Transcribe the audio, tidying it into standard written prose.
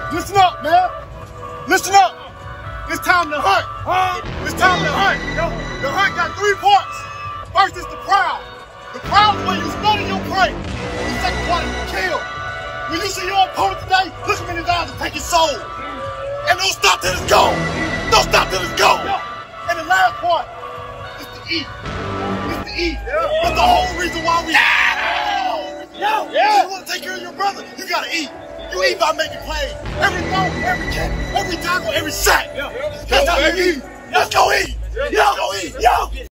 Listen up, man. Listen up. It's time to hunt. It's time to hunt. The hunt got 3 parts. First is the prowl. The prowl is when you study your prey. The second part is the kill. When you see your opponent today, look him in his eyes and take his soul. And don't stop till it's gone. Don't stop till it's gone. And the last part is to eat. It's to eat. That's the whole reason why we If you want to take care of your brother, you gotta eat. You eat by making plays. Every throw, every kick, every tackle, every sack. That's how you eat. Let's go eat. Let's go eat.